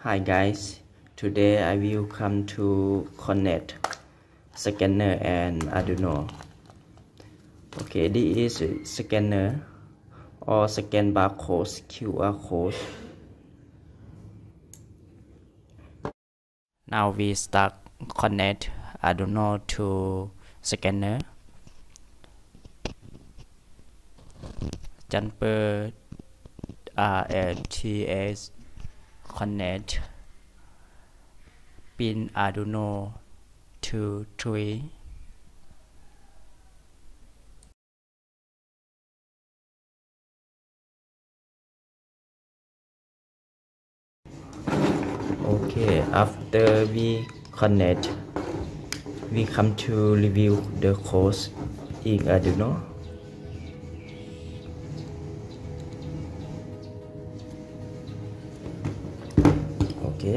Hi guys, today I will come to connect scanner and Arduino. Okay, this is a scanner or scan barcode QR code. Now we start connect Arduino to scanner. Jumper RTS connect pin Arduino to 3. Okay, after we connect, we come to review the code in Arduino. Okay.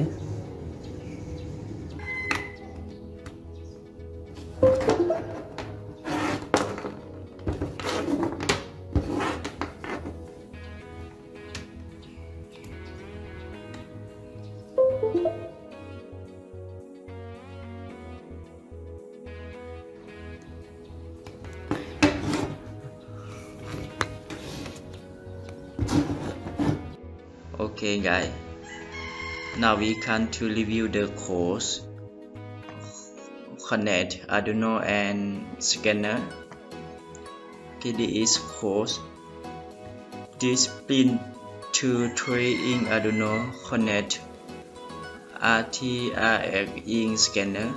Okay guys, now we come to review the course connect Arduino and scanner. Okay, this is course. This pin 2, 3 in Arduino connect RTRX in scanner.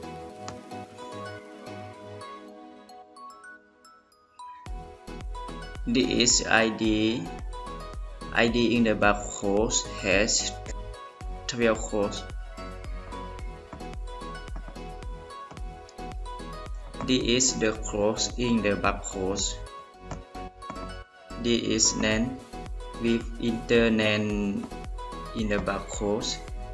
This is ID in the barcode has 12 codes. This is the code in the barcode. This is NAND with internet in the barcode.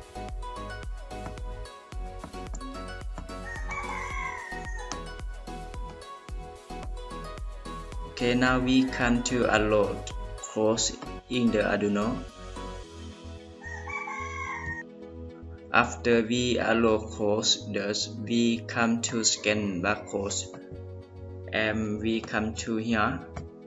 Okay, now we come to upload codes in the Arduino. After we upload codes, we come to scan barcodes, and we come to here.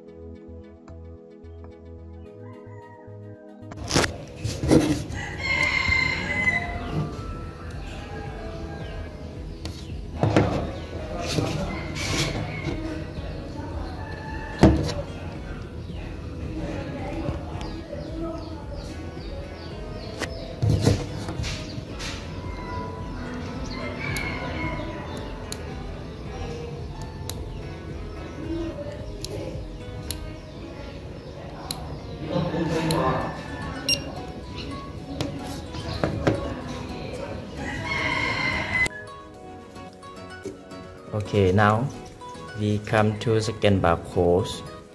Okay, now we come to scan barcode.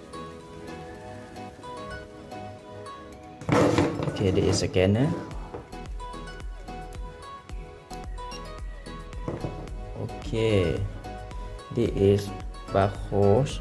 Okay, this is scanner. Okay, this is barcode.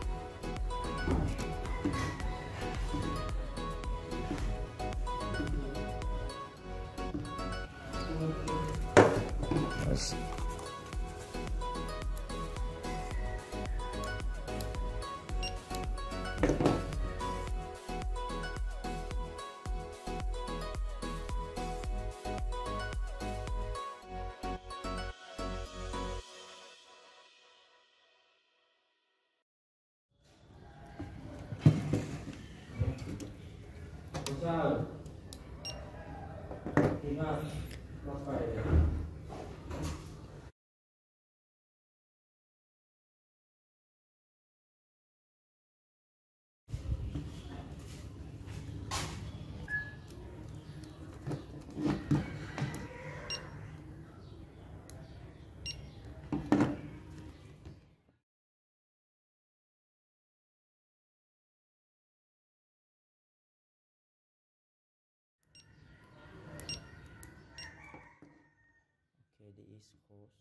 The East Coast.